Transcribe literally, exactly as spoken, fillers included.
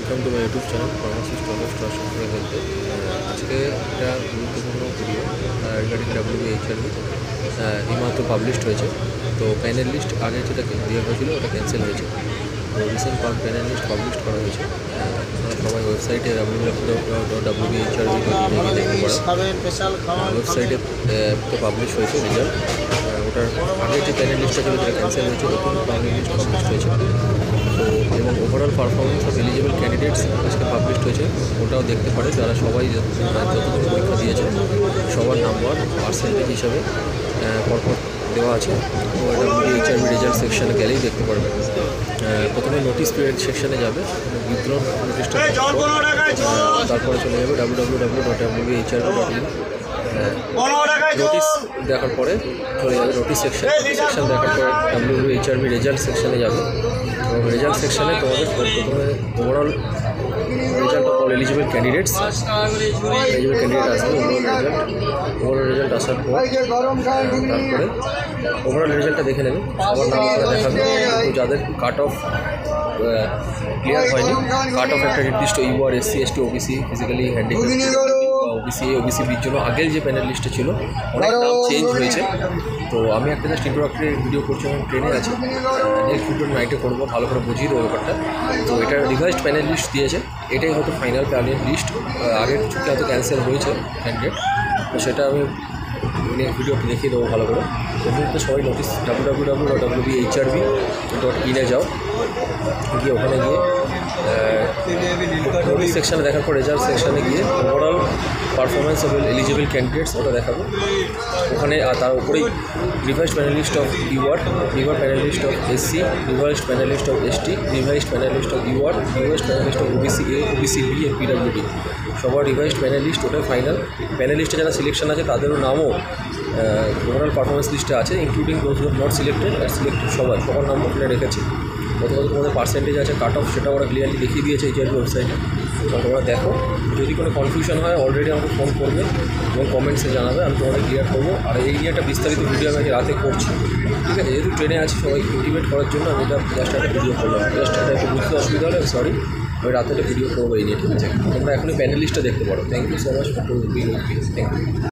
Welcome to my YouTube channel pharmacist always trust হেলথে। আজকে একটা গুরুত্বপূর্ণ ভিডিও রিগার্ডিং ডাব্লিউবিএইচআরভি এইমাত্র পাবলিশড হয়েছে। তো প্যানেল লিস্ট আগে যেটা দেওয়া হয়েছিল ওটা ক্যান্সেল হয়েছে। তো রিসেন্ট প্যানেল লিস্ট পাবলিশ করা হয়েছে। আপনারা সবাই ওয়েবসাইটে W W W dot WBHRB dot in এ দেখতে পারেন। ওয়েবসাইটে তো পাবলিশ হয়েছে রেজাল্ট। ওটার আগে যে প্যানেল লিস্টটা ছিল সেটা ক্যান্সেল হয়েছে, নতুন প্যানেল লিস্ট পাবলিশ হয়েছে। তো এবং overall performance of eligible candidates আজকে পাবলিশড হয়েছে, ওটাও দেখতে পারে। যারা সবাই যতদূর পরীক্ষা দিয়েছে সবার নাম্বার পার্সেন্টেজ হিসাবে পরপর দেওয়া আছে। তো এটা এইচআরভি রেজাল্ট সেকশানে গেলেই দেখতে পারবেন। প্রথমে নোটিস পিরিয়ড সেকশানে যাবে, বিদ্রোহ নোটিশটা, তারপরে চলে যাবে W W W dot WBHRB dot in. Notice দেখার পরে চলে যাবে নোটিস সেকশন সেকশন দেখার পরে ডাব্লিউবিএইচআরভি রেজাল্ট সেকশানে যাবে। এবং রেজাল্ট সেকশানে তোমাদের প্রথমে overall result of all eligible candidates eligible candidate আসবে। ওভারঅল রেজাল্ট ওভারঅল রেজাল্ট আসার পর তারপরে ওভারঅল রেজাল্টটা দেখে নেবে, সবার নাম করে দেখাবে। তো যাদের কাট অফ ক্লিয়ার হয়নি, কাট অফ একটা নির্দিষ্ট UR SC ST OBC physically handicap OBC OBC বির জন্য আগের যে প্যানেল লিস্টে ছিল অনেক নাম চেঞ্জ হয়েছে। তো আমি একটা জাস্ট ইন্ট্রোডাক্টরি ভিডিও করছি, এবং ট্রেনে আছি, নেক্সট ভিডিও নাইটে করবো, ভালো করে বুঝিয়ে দেবো ব্যাপারটা। তো এটা রিভাইজড প্যানেল লিস্ট দিয়েছে, এটাই হয়তো ফাইনাল প্যানেল লিস্ট। আগের চুক্তি হয়তো ক্যান্সেল হয়েছে ক্যান্ডিডেট, তো সেটা আমি নেক্সট ভিডিওটি দেখিয়ে দেবো ভালো করে। তো সবাই notice W W W dot WBHRB dot ইনে যাও, গিয়ে ওখানে গিয়ে নোটিস সেকশানে দেখার পর রেজাল্ট সেকশানে গিয়ে overall performance of eligible candidates ওটা দেখাবে ওখানে। আর তার উপরেই revised panelist of UR, revise panelist of SC, revised panelist of ST, revised panelist of UR, revised panelist of OBC A, OBC B and PWD, সবার revised panelist ওটাই final. প্যানেলিস্টে যারা সিলেকশন আছে তাদেরও নামও ওভারঅল পারফরমেন্স লিস্টে আছে, including those not selected আর সিলেক্টেড সবার সবার নাম ওখানে রেখেছে। কত কত তোমাদের পার্সেন্টেজ আছে, কাট অফ, সেটা ওরা ক্লিয়ারলি দেখিয়ে দিয়েছে এইচআরভি ওয়েবসাইটে। তোমরা দেখো, যদি কোনো কনফিউশন হয় অলরেডি আমাকে ফোন করবে এবং কমেন্টসে জানাবে, আমি তোমাদের ক্লিয়ার করবো। আর এই নিয়ে একটা বিস্তারিত ভিডিও আমি রাতে করছি, ঠিক আছে? যেহেতু ট্রেনে আছি, সবাই ইন্টিমেট করার জন্য আমি এটা জাস্ট একটা ভিডিও করলাম। জাস্ট এটা একটু বুঝতে অসুবিধা হলে সরি, আমি রাতে একটা ভিডিও করবো এই নিয়ে, ঠিক আছে? তোমরা এখনই প্যানেলিস্টটা দেখতে পারো। Thank you so much for being with me. Thank you.